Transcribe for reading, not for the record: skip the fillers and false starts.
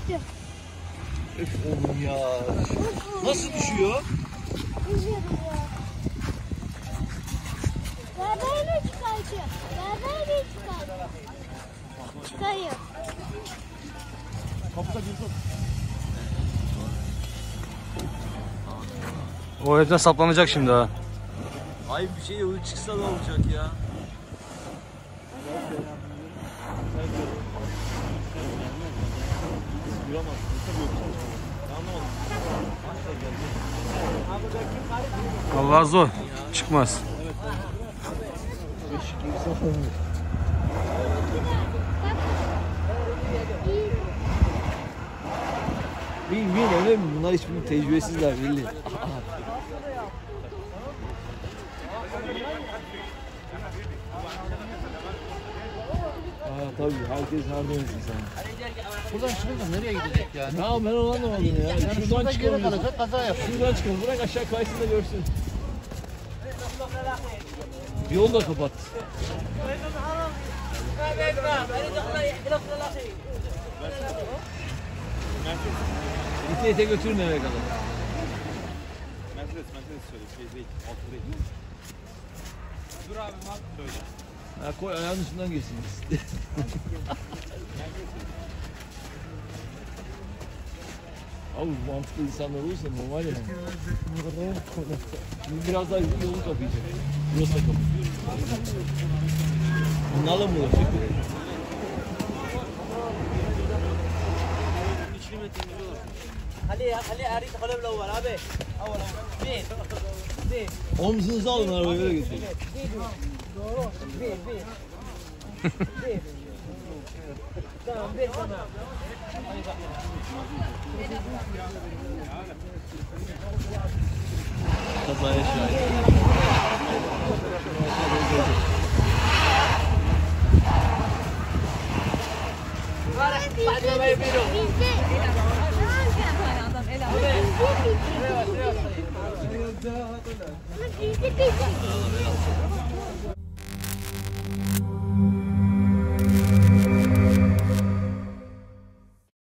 düştü. Öf oğlum ya. Nasıl düşüyor? Düşüyorum ya. Berberle çıkartıyor. Berberle çıkartıyor. Çıkarıyor. Kapıda bir tut. O hepten saplanacak şimdi ha. Ay bir şey çıksa da olacak ya. Vallahi zor. Çıkmaz. Bilmiyorum öyle mi? Bunlar hiçbir tecrübesizler belli. Tabii herkes her dönüşü sana. Buradan çıkınca nereye gidecek yani? Ya ben onu anlamadım ya. Yani şuradan geri kalacak, kaza yapacak. Şuradan çıkalım. Bırak aşağı kaysın da görsün. Yolu da kapat. İte götürün eve kadar. Mercedes söyle. Şey değil. Altı değil. Dur abi bak böyle. Ha, koy ayağın üstünden geçsin. Abi mantıklı insanlar olursa normal yani. Biraz daha yolu kapayacak. Burası da kapatıyor. Bunlarla mı uğraşacak? Omzunuzu alın arabayı böyle götürün. Kazaya şahit. Bizde.